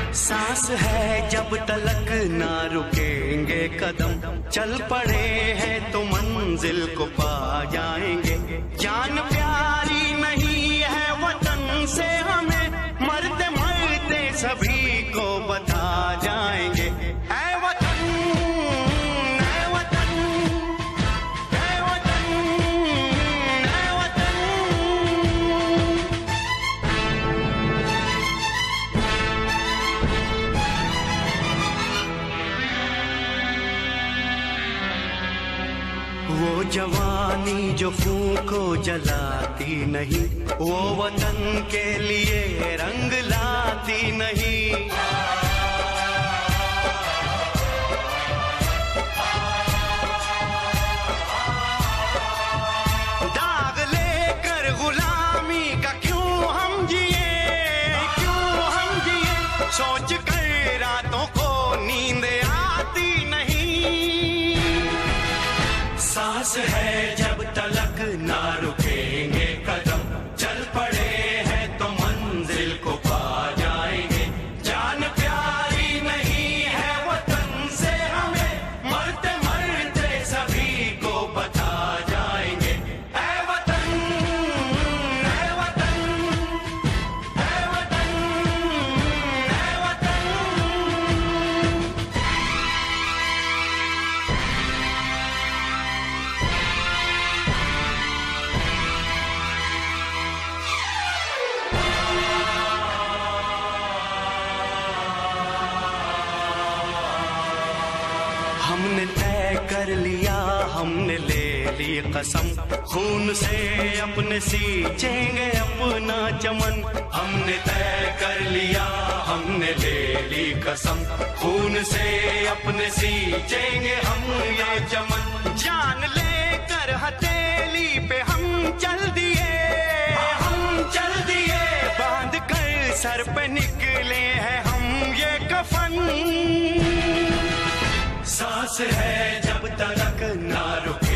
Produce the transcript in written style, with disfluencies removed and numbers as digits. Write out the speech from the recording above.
सांस है जब तलक ना रुकेंगे कदम, चल पड़े हैं तो मंजिल को पा जाएंगे। जान प्यारी नहीं है वतन से हमें, मरते मरते सभी को बता जाएंगे। ऐ वतन, ऐ वतन, ऐ वतन, ऐ वतन। वो जवानी जो खून को जलाती नहीं, वो वतन के लिए रंग लाती नहीं। दाग लेकर गुलामी का क्यों हम जिए, क्यों हम जिए, सोच कर रातों को नींद आती नहीं। सांस है जब तलक ना रुकेंगे कदम, चल पड़े हैं तो मंजिल को पा जाएंगे। जान प्यारी नहीं है वतन से हमें, मरते मरते सभी को बता जाएंगे। ऐ वतन, ऐ वतन, ऐ वतन, ऐ वतन। हमने तय कर लिया, हमने ले ली कसम, खून से अपने सींचेंगे अपना चमन। हमने तय कर लिया, हमने ले ली कसम, खून से अपने सींचेंगे हम ये चमन। जान लेकर हथेली पे हम चल दिए, हम चल दिए, बांध कर सर पे निकले हैं हम ये कफन। सांस है जब तलक ना रुके